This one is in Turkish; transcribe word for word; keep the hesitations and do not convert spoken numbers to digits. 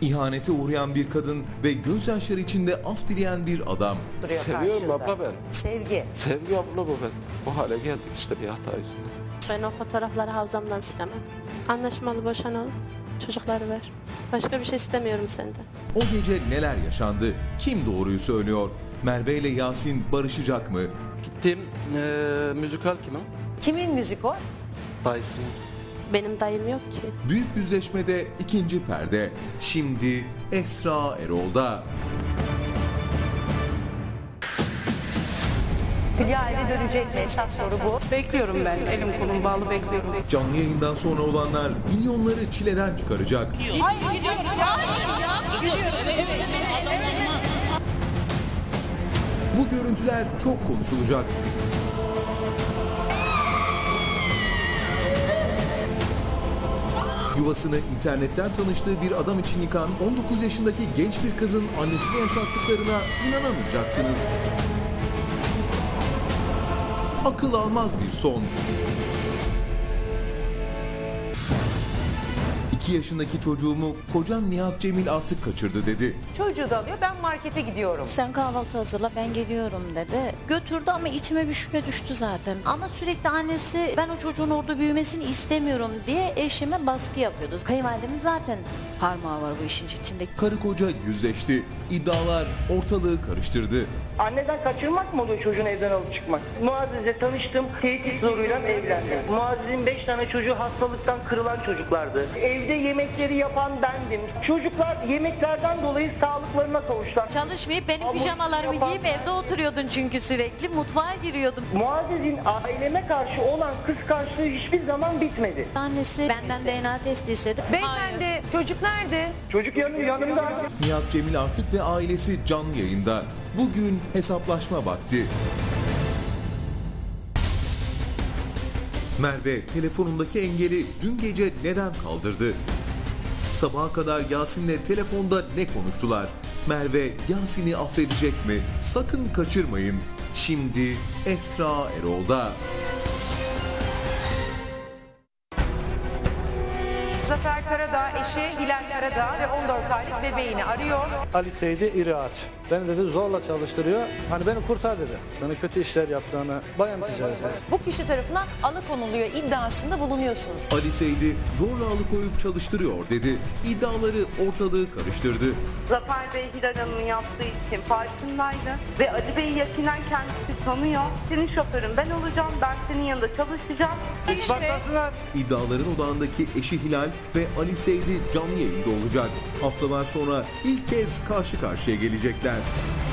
İhanete uğrayan bir kadın ve gözyaşları içinde af dileyen bir adam. Seviyorum abla ben. Sevgi. Sevgi abla bu ben. Bu hale geldik işte bir hata yüzünden. Ben o fotoğrafları havzamdan silemem. Anlaşmalı boşanalım. Çocukları ver. Başka bir şey istemiyorum senden. O gece neler yaşandı? Kim doğruyu söylüyor? Merve ile Yasin barışacak mı? Gittiğim ee, müzikal kimin? Kimin müzik o? Dayısının. Benim dayım yok ki. Büyük yüzleşmede ikinci perde. Şimdi Esra Erol'da. Hülya eve dönecek mi? Esas soru bu. Bekliyorum ben. Elim kolum bağlı bekliyorum. Canlı yayından sonra olanlar milyonları çileden çıkaracak. Hayır gidiyorum. Hayır ya. Bu görüntüler çok konuşulacak. Yuvasını internetten tanıştığı bir adam için yıkan on dokuz yaşındaki genç bir kızın annesine yaşattıklarına inanamayacaksınız. Akıl almaz bir son. iki yaşındaki çocuğumu kocam Nihat Cemil artık kaçırdı dedi. Çocuğu da alıyor, ben markete gidiyorum. Sen kahvaltı hazırla, ben geliyorum dedi. Götürdü ama içime bir şüphe düştü zaten. Ama sürekli annesi ben o çocuğun orada büyümesini istemiyorum diye eşime baskı yapıyordu. Kayınvalidemin zaten parmağı var bu işin içinde. Karı koca yüzleşti. İddialar ortalığı karıştırdı. Anneden kaçırmak mı oluyor çocuğun evden alıp çıkmak? Muazzez'le tanıştım, tehdit zoruyla evlendim. Muazzez'in beş tane çocuğu hastalıktan kırılan çocuklardı. Evde yemekleri yapan bendim. Çocuklar yemeklerden dolayı sağlıklarına kavuştular. Çalışmayıp benim Ama pijamalarımı yapan- giyip evde oturuyordun çünkü sürekli. Mutfağa giriyordum. Muazzez'in aileme karşı olan kıskançlığı hiçbir zaman bitmedi. Annesi benden D N A testi istedi. Beyefendi, çocuk nerede? Çocuk yanı, yanımda. Nihat Cemil artık ve ailesi canlı yayında. Bugün hesaplaşma vakti. Merve telefonundaki engeli dün gece neden kaldırdı? Sabaha kadar Yasin'le telefonda ne konuştular? Merve Yasin'i affedecek mi? Sakın kaçırmayın. Şimdi Esra Erol'da. Zafer Karadağ eşi Hilal Karadağ ve on dört aylık bebeğini arıyor. Ali Seydi İri Ağaç. Beni dedi zorla çalıştırıyor. Hani beni kurtar dedi. Bana kötü işler yaptığını, bayan ticareti. Bu kişi tarafından alıkonuluyor iddiasında bulunuyorsunuz. Ali Seydi zorla alıkoyup çalıştırıyor dedi. İddiaları ortalığı karıştırdı. Zafer Bey Hilal Hanım'ın yaptığı için farkındaydı ve Ali Bey'i yakinen kendisi tanıyor. Senin şoförün ben olacağım, ben senin yanında çalışacağım. İspatlasınlar. İddiaların odağındaki eşi Hilal ve Ali Seydi canlı yayında olacak. Haftalar sonra ilk kez karşı karşıya gelecekler.